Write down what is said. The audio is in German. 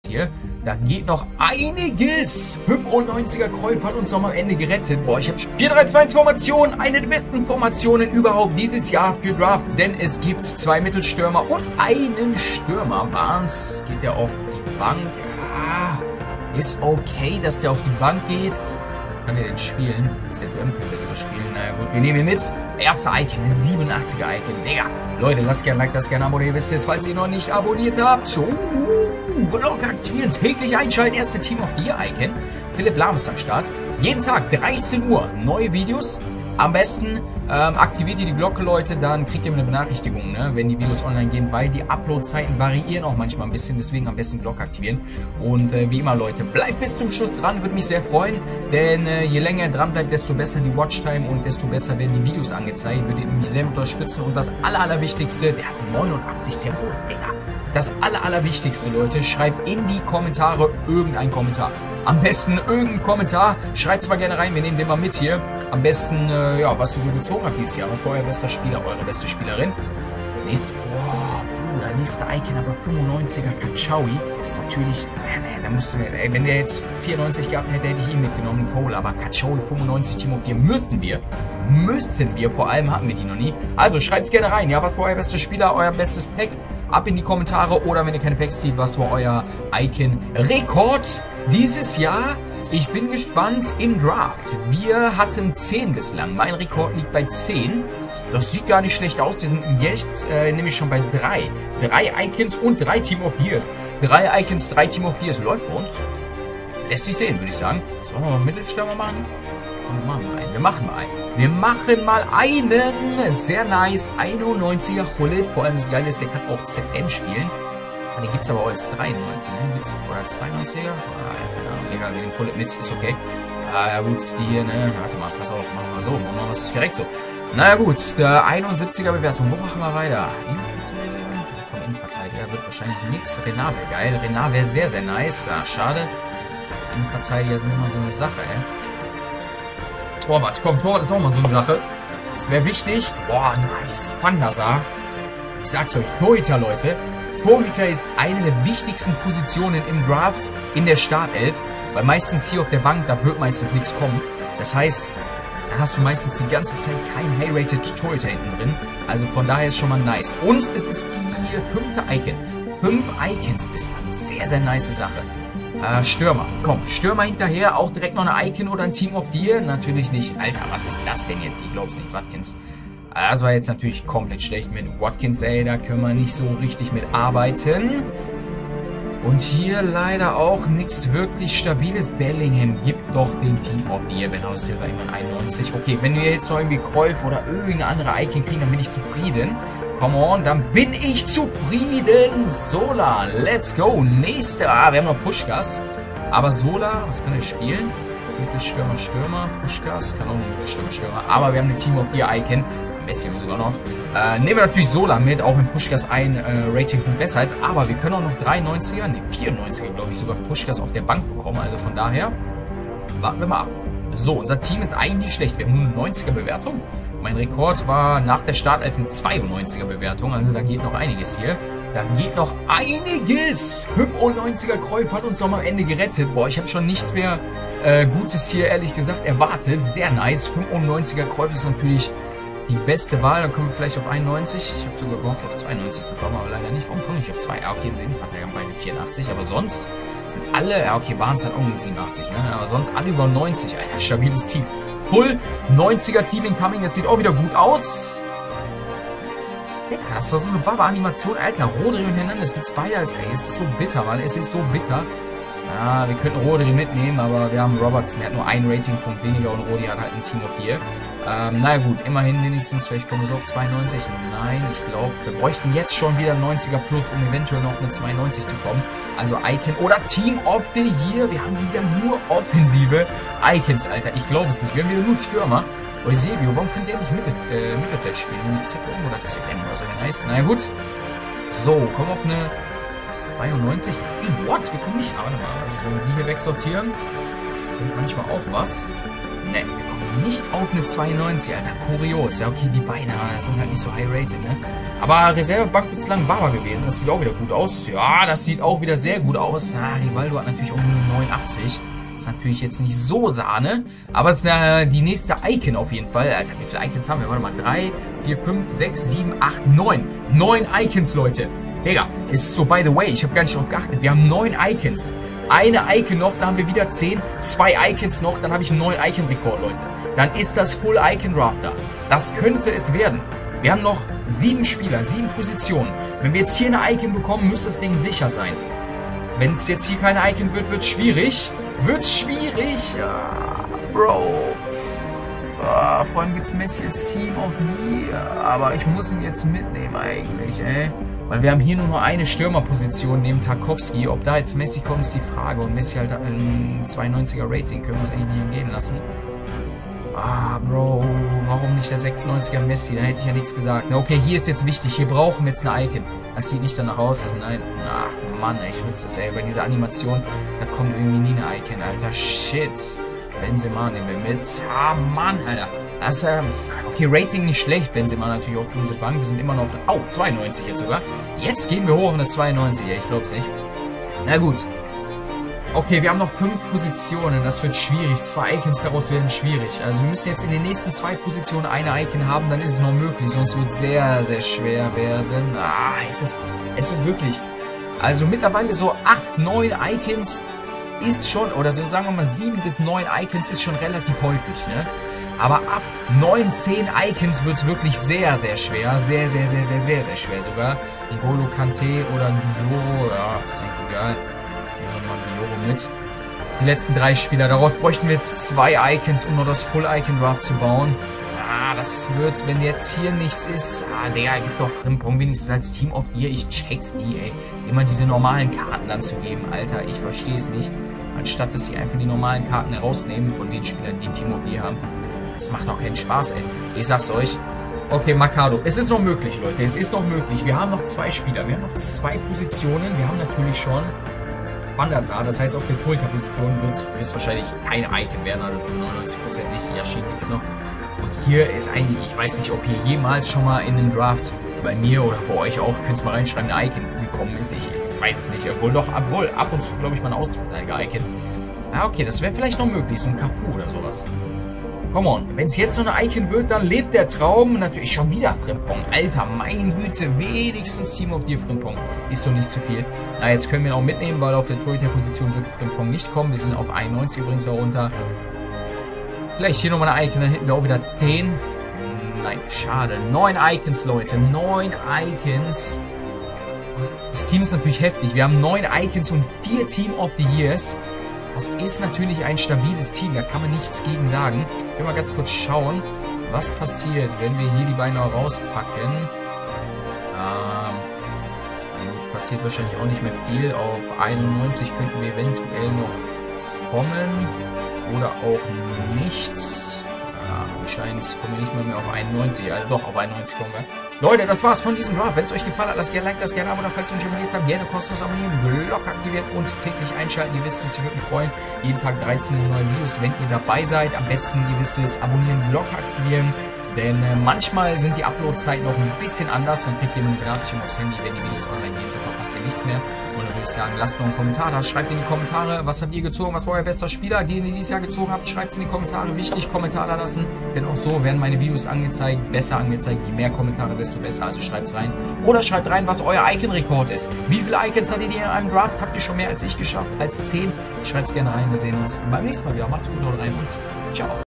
hier. Da geht noch einiges. 95er Kreuz hat uns noch mal am Ende gerettet. Boah, ich habe 4-3-2-Formation. Eine der besten Formationen überhaupt dieses Jahr für Drafts. Denn es gibt 2 Mittelstürmer und einen Stürmer. Barnes geht ja auf die Bank. Ah, ist okay, dass der auf die Bank geht. Kann er denn spielen? ZM können wir sogar spielen. Naja gut, wir nehmen ihn mit. Erster Icon, 87er Icon. Digga. Leute, lasst gerne ein Like, lasst gerne ein Abo, ihr wisst es, falls ihr noch nicht abonniert habt. Glocke aktivieren, täglich einschalten. Erste Team of the Year Icon. Philipp Lahm ist am Start. Jeden Tag 13 Uhr neue Videos. Am besten aktiviert ihr die Glocke, Leute, dann kriegt ihr eine Benachrichtigung, ne, wenn die Videos online gehen, weil die Upload-Zeiten variieren auch manchmal ein bisschen, deswegen am besten Glocke aktivieren. Und wie immer, Leute, bleibt bis zum Schluss dran, würde mich sehr freuen, denn je länger ihr dran bleibt, desto besser die Watchtime und desto besser werden die Videos angezeigt, würde ihr mich sehr unterstützen. Und das Allerwichtigste, der hat 89 Tempo, Digga. Das Allerwichtigste, Leute, schreibt in die Kommentare irgendeinen Kommentar. Am besten irgendeinen Kommentar. Schreibt es mal gerne rein, wir nehmen den mal mit hier. Am besten, ja, was ihr so gezogen habt dieses Jahr. Was war euer bester Spieler, eure beste Spielerin? Nächste Icon, aber 95er Kachaui. Ist natürlich, da musst du, wenn der jetzt 94 gehabt hätte, hätte ich ihn mitgenommen, Cole. Aber Kachaui 95 Team of the Year müssen wir. Vor allem hatten wir die noch nie. Also schreibt es gerne rein. Ja, was war euer bester Spieler, euer bestes Pack? Ab in die Kommentare oder wenn ihr keine Packs zieht, was war euer Icon-Rekord dieses Jahr? Ich bin gespannt im Draft. Wir hatten 10 bislang. Mein Rekord liegt bei 10. Das sieht gar nicht schlecht aus. Wir sind jetzt nämlich schon bei 3. 3 Icons und 3 Team of the Years. 3 Icons, 3 Team of the Years. Läuft bei uns. Lässt sich sehen, würde ich sagen. Sollen wir mal einen Mittelstürmer machen? Wir machen mal einen. Sehr nice. 91er Hullet. Vor allem das Geile ist, der kann auch ZM spielen. Den gibt es aber auch als 93. Oder 92er? Egal, wir nehmen Hullet mit. Ist okay. Ja gut, die hier, ne? Warte mal, pass auf. Machen wir so. Machen wir das nicht direkt so. Naja gut, der 71er Bewertung. Wo machen wir weiter? Innenverteidiger wird wahrscheinlich nichts. Renard wäre geil. Renard wäre sehr, sehr nice. Ja, schade. Innenverteidiger sind immer so eine Sache, ey. Torwart, komm, Torwart ist auch mal so eine Sache. Das wäre wichtig. Boah, nice. Van der Sar. Ich sag's euch, Torhüter, Leute. Torhüter ist eine der wichtigsten Positionen im Draft in der Startelf. Weil meistens hier auf der Bank, da wird meistens nichts kommen. Das heißt, dann hast du meistens die ganze Zeit kein High-Rated Torhüter hinten drin. Also von daher ist schon mal nice. Und es ist die 5. Icon. 5 Icons bislang. Sehr, sehr nice Sache. Stürmer. Komm, Stürmer hinterher. Auch direkt noch eine Icon oder ein Team of the Year. Natürlich nicht. Alter, was ist das denn jetzt? Ich glaub's nicht. Watkins. Das war jetzt natürlich komplett schlecht mit Watkins, ey. Da können wir nicht so richtig mit arbeiten. Und hier leider auch nichts wirklich Stabiles. Bellingham gibt doch den Team of the Year. Bernardo Silva immer 91. Okay, wenn wir jetzt noch irgendwie Cruyff oder irgendeine andere Icon kriegen, dann bin ich zufrieden. Come on, dann bin ich zufrieden. Sola, let's go. Nächste. Wir haben noch Puschkas. Aber Sola, was kann er spielen? Mittelstürmer, Puschkas. Kann auch nur Mittelstürmer. Aber wir haben eine Team of the Year Icon. Messi sogar noch. Nehmen wir natürlich Sola mit, auch wenn Puschkas ein Ratingpunkt besser ist. Aber wir können auch noch 93er, ne 94er, glaube ich, sogar Puschkas auf der Bank bekommen. Also von daher, warten wir mal ab. So, unser Team ist eigentlich nicht schlecht. Wir haben nur eine 90er Bewertung. Mein Rekord war nach der Startelf eine 92er Bewertung. Also da geht noch einiges hier. Da geht noch einiges. 95er Kreuz hat uns noch mal am Ende gerettet. Boah, ich habe schon nichts mehr Gutes hier, ehrlich gesagt, erwartet. Sehr nice. 95er Kreuz ist natürlich die beste Wahl. Dann kommen wir vielleicht auf 91. Ich habe sogar gehofft, auf 92 zu kommen, aber leider nicht. Warum komme ich auf 2? Ja, okay, Innenverteidiger haben beide 84. Aber sonst sind alle, ja okay, Barnes hat auch mit 87, ne? Aber sonst alle über 90. Alter, stabiles Team. Full 90er Team incoming. Das sieht auch wieder gut aus. Das ist doch so eine Baba-Animation. Alter, Rodri und Hernandez mit Spiders. Ey, es ist so bitter, Mann. Es ist so bitter. Ja, wir könnten Rodri mitnehmen, aber wir haben Robertson. Der hat nur einen Ratingpunkt weniger und Rodri hat halt ein Team of the Year. Naja gut, immerhin wenigstens. Vielleicht kommen wir so auf 92. Nein, ich glaube, wir bräuchten jetzt schon wieder 90er plus, um eventuell noch eine 92 zu kommen. Also Icon oder Team of the Year. Wir haben wieder nur offensive Icons, Alter. Ich glaube es nicht. Wir haben wieder nur Stürmer. Eusebio, warum kann der nicht Mittelfeld spielen? ZM oder ZM oder so. Nice. Na gut. So, kommen wir auf eine 92. Hey, what? Wir kommen nicht. Warte mal. Was ist, wenn wir die hier wegsortieren? Das bringt manchmal auch was. Ne, wir kommen nicht auf eine 92, Alter. Kurios. Ja, okay, die Beine sind halt nicht so high rated, ne? Aber Reservebank bislang Baba gewesen. Das sieht auch wieder gut aus. Ja, das sieht auch wieder sehr gut aus. Na, Rivaldo hat natürlich auch nur 89. Ist natürlich jetzt nicht so Sahne. Aber es ist die nächste Icon auf jeden Fall. Alter, wie viele Icons haben wir? Warte mal. 3, 4, 5, 6, 7, 8, 9. 9 Icons, Leute. Digga, es ist so, by the way, ich habe gar nicht drauf geachtet. Wir haben 9 Icons. Eine Icon noch, da haben wir wieder 10. 2 Icons noch, dann habe ich einen neuen Icon-Rekord, Leute. Dann ist das Full Icon Draft da. Das könnte es werden. Wir haben noch 7 Spieler, 7 Positionen. Wenn wir jetzt hier eine Icon bekommen, müsste das Ding sicher sein. Wenn es jetzt hier keine Icon wird, wird es schwierig. Wird's schwierig? Ja, Bro. Vor allem gibt es Messi als Team auch nie. Aber ich muss ihn jetzt mitnehmen eigentlich, ey. Weil wir haben hier nur noch eine Stürmerposition neben Tarkowski. Ob da jetzt Messi kommt, ist die Frage. Und Messi halt ein 92er Rating. Können wir uns eigentlich nicht entgehen lassen. Bro. Warum nicht der 96er Messi? Da hätte ich ja nichts gesagt. Na, okay, hier ist jetzt wichtig. Hier brauchen wir jetzt eine Icon. Das sieht nicht danach aus. Nein. Ach, Mann, ich wusste es, ey. Bei dieser Animation, da kommt irgendwie nie eine Icon, Alter. Shit. Benzema nehmen wir mit. Mann, Alter. Das, okay, Rating nicht schlecht. Benzema natürlich auch für unsere Bank. Wir sind immer noch auf 92 jetzt sogar. Jetzt gehen wir hoch auf eine 92. Ich glaub's nicht. Na gut. Okay, wir haben noch 5 Positionen. Das wird schwierig. 2 Icons daraus werden schwierig. Also wir müssen jetzt in den nächsten 2 Positionen eine Icon haben. Dann ist es noch möglich. Sonst wird es sehr, sehr schwer werden. Es ist wirklich. Also mittlerweile so 8, 9 Icons ist schon, oder so sagen wir mal 7 bis 9 Icons ist schon relativ häufig, ne? Aber ab 9, 10 Icons wird es wirklich sehr, sehr schwer. Sehr, sehr, sehr, sehr, sehr, sehr schwer sogar. N'Golo Kanté oder Guilloro, ja, ist eigentlich egal. Nehmen wir mal Guilloro mit. Die letzten 3 Spieler. Daraus bräuchten wir jetzt 2 Icons, um noch das Full Icon Draft zu bauen. Das wird, wenn jetzt hier nichts ist. Digga, gibt doch Frimpong wenigstens als Team of the Year. Ich check's nie, ey. Immer diese normalen Karten dann zu geben, Alter. Ich verstehe es nicht. Anstatt, dass sie einfach die normalen Karten herausnehmen von den Spielern, die ein Team of the Year haben. Das macht auch keinen Spaß, ey. Ich sag's euch. Okay, Mercado. Es ist noch möglich, Leute. Es ist noch möglich. Wir haben noch 2 Spieler. Wir haben noch 2 Positionen. Wir haben natürlich schon Van der Sar. Das heißt, auf der Torhüter-Position wird es höchstwahrscheinlich keine Icon werden. Also 99% nicht. Yashin gibt's noch. Und hier ist eigentlich, ich weiß nicht, ob hier jemals schon mal in einem Draft bei mir oder bei euch auch, könnt ihr mal reinschreiben, eine Icon gekommen ist. Ich weiß es nicht. Obwohl ab und zu, glaube ich, mal ein Außenverteidiger-Icon. Okay, das wäre vielleicht noch möglich. So ein Capu oder sowas. Come on. Wenn es jetzt so eine Icon wird, dann lebt der Traum. Natürlich schon wieder Frimpong. Alter, meine Güte. Wenigstens Team of the Year Frimpong. Ist doch nicht zu viel. Jetzt können wir ihn auch mitnehmen, weil auf der Torhüter-Position wird Frimpong nicht kommen. Wir sind auf 91 übrigens auch runter. Vielleicht hier nochmal eine Icon, dann hätten wir auch wieder 10. Nein, schade. 9 Icons, Leute. 9 Icons. Das Team ist natürlich heftig. Wir haben 9 Icons und 4 Team of the Years. Das ist natürlich ein stabiles Team. Da kann man nichts gegen sagen. Ich will mal ganz kurz schauen, was passiert, wenn wir hier die Beine rauspacken. Passiert wahrscheinlich auch nicht mehr viel. Auf 91 könnten wir eventuell noch kommen. Oder auch nichts. Anscheinend kommen wir nicht mal mehr auf 91. Also doch, auf 91 kommen wir. Leute, das war's von diesem Draft. Wenn es euch gefallen hat, lasst gerne Like, lasst gerne Abo, falls ihr noch nicht abonniert habt. Gerne kostenlos abonnieren, Glocke aktivieren und täglich einschalten. Ihr wisst es, ich würde mich freuen. Jeden Tag 13 neue Videos, wenn ihr dabei seid. Am besten, ihr wisst es, abonnieren, Glocke aktivieren. Denn manchmal sind die Upload-Zeiten noch ein bisschen anders. Dann kriegt ihr eine Benachrichtigung aufs Handy, wenn die Videos online gehen. So verpasst ihr nichts mehr. Und dann würde ich sagen, lasst noch einen Kommentar da. Schreibt in die Kommentare, was habt ihr gezogen, was war euer bester Spieler, den ihr dieses Jahr gezogen habt. Schreibt es in die Kommentare. Wichtig, Kommentar da lassen. Denn auch so werden meine Videos angezeigt, besser angezeigt. Je mehr Kommentare, desto besser. Also schreibt es rein. Oder schreibt rein, was euer Icon-Rekord ist. Wie viele Icons hattet ihr in einem Draft? Habt ihr schon mehr als ich geschafft? Als 10? Schreibt es gerne rein. Wir sehen uns beim nächsten Mal wieder. Macht's gut, haut rein und ciao.